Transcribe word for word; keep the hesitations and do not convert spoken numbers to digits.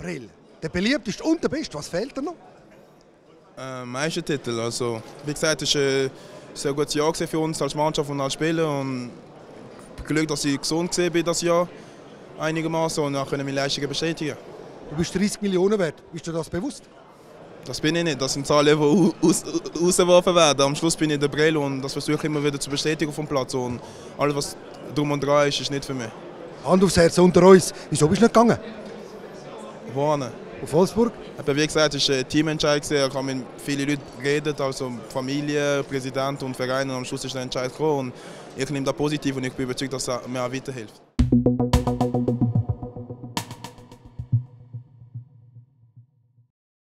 Prell. Der beliebteste und der beste. Was fehlt dir noch? Äh, Meistertitel. Also, wie gesagt, es war ein sehr gutes Jahr für uns als Mannschaft und als Spieler. Und Glück, dass ich gesund war das Jahr einigermaßen und dann können wir Leistungen bestätigen. Du bist dreißig Millionen wert. Bist du das bewusst? Das bin ich nicht. Das sind Zahlen, die aus, ausgeworfen werden. Am Schluss bin ich der Prell und das versuche ich immer wieder zu bestätigen vom Platz. Und alles, was drum und dran ist, ist nicht für mich. Hand aufs Herz unter uns. Wieso bist du nicht gegangen? Wohin? Auf Wolfsburg? Aber wie gesagt, es war ein Teamentscheid. Ich habe mit vielen Leuten geredet, also Familie, Präsident und Verein. Und am Schluss ist der Entscheid gekommen. Und ich nehme das positiv und ich bin überzeugt, dass er mir auch weiterhilft.